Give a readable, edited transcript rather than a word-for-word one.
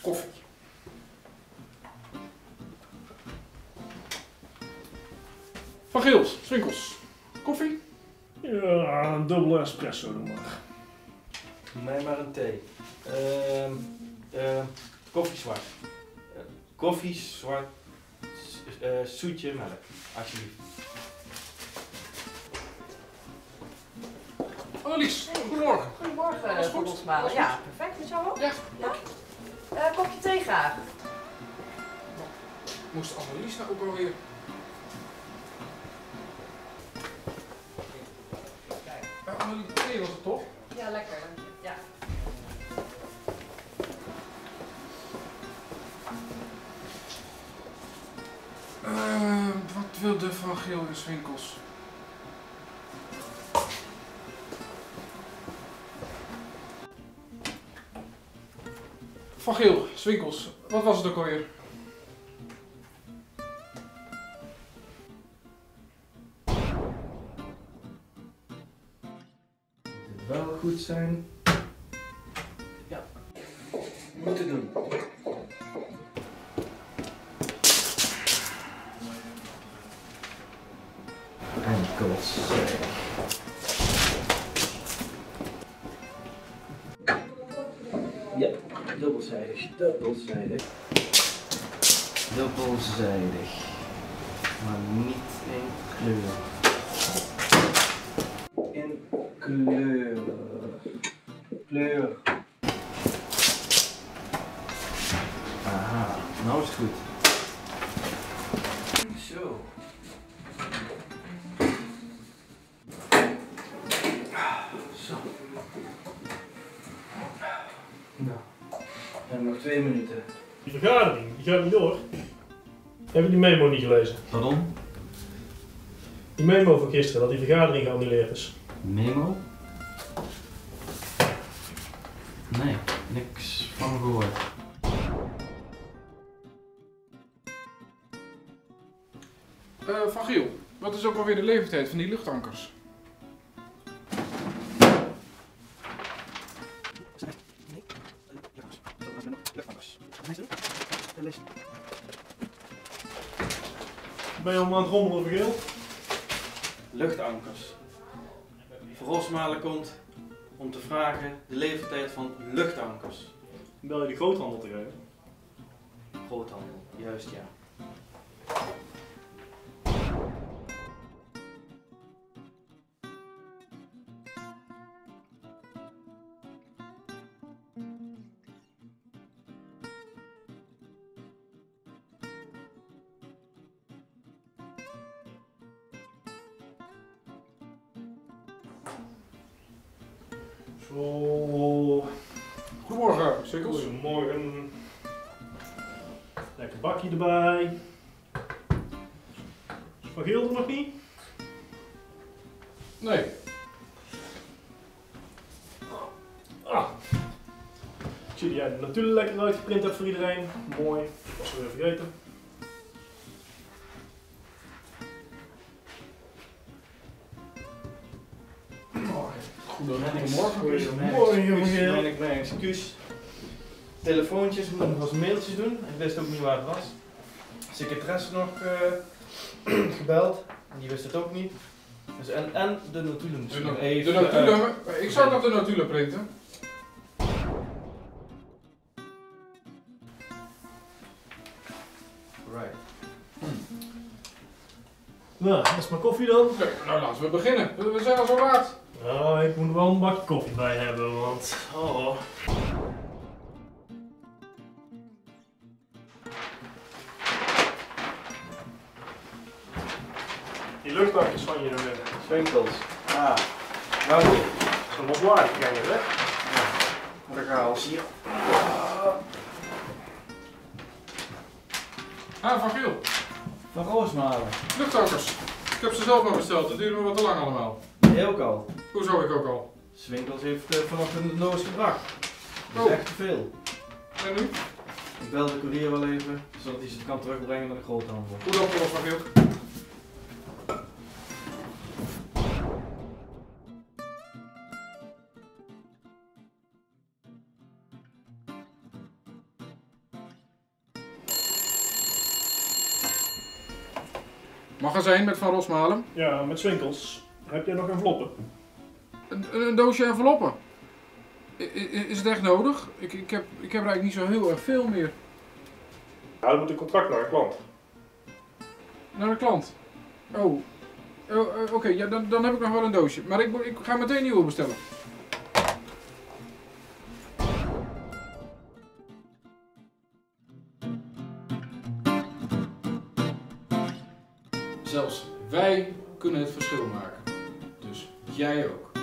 koffie. Van Geels, Swinkels. Koffie? Ja, een dubbele espresso doe maar. Doe mij maar een thee. Koffie zwart. Koffie zwart. Zoetje melk, alsjeblieft. Annelies, goedemorgen. Goedemorgen, Alles goed? Bosmalen. Ja, perfect. Met jou ook? Ja. Kopje thee graag. Moest Annelies nou ook alweer? Ja, Annelies, thee was het toch? Ja, lekker. Dank je. Ja. Wat wil de Van Geel en Swinkels? Van Geel, Swinkels, wat was het ook alweer? Moet het wel goed zijn? Ja. Moeten doen. Enkels. Ja, dubbelzijdig, dubbelzijdig. Dubbelzijdig. Maar niet in kleur. In kleur. Kleur. Aha, nou is het goed. Zo. Zo. Nou, en nog 2 minuten. Die vergadering, die gaat niet door. Heb je die memo niet gelezen? Pardon? Die memo van gisteren, dat die vergadering geannuleerd is. Memo? Nee, niks van gehoord. Van Geel, wat is ook alweer de leeftijd van die luchtankers? Ben je allemaal aan het rommelen over geel? Luchtankers. Van Rosmalen komt om te vragen de leeftijd van luchtankers. Bel je de groothandel te geven? Groothandel, juist ja. Zo. Goedemorgen, Swinkels. Goedemorgen. Lekker bakje erbij. Is Van Geel er nog niet? Nee. Ah. Ik zie dat jij er natuurlijk lekker uitgeprint hebt voor iedereen. Mooi. Was we weer vergeten. Goedemorgen. Goedemorgen. Mijn excuus. Telefoontjes, ik moest nog eens mailtjes doen. Ik wist ook niet waar het was. Secretaresse nog gebeld. Die wist het ook niet. Dus en de notulen. De notulen, ik zou nog de notulen printen. Right. Nou, dat is maar koffie dan. Oké, nou laten we beginnen. We zijn al zo laat. Nou, ik moet er wel een bakje koffie bij hebben, want... Oh. Die luchtbakjes van je Swinkels. Ah. Nou goed. zijn wel zwaar gegaan, hè? Moet ik halen hier. Van Geel. Van Roosmalen. Luchtankers. Ik heb ze zelf maar besteld. Het duurde me wat te lang allemaal. Jij ook al. Hoezo ik ook al? Swinkels heeft vanochtend de doos gebracht. Dat is Oh. echt te veel. En nu? Ik bel de courier wel even, zodat hij ze kan terugbrengen naar de groothandel. Goed opgelost, Van Geel. Magazijn met Van Rosmalen. Ja, met Swinkels. Heb jij nog enveloppen? Een doosje enveloppen. Is het echt nodig? Ik heb eigenlijk niet zo heel erg veel meer. Ja, dan moet een contract naar een klant. Naar de klant. Oh. Oké, ja, dan heb ik nog wel een doosje. Maar ik ga meteen een nieuwe bestellen. Zelfs wij kunnen het verschil maken. Dus jij ook.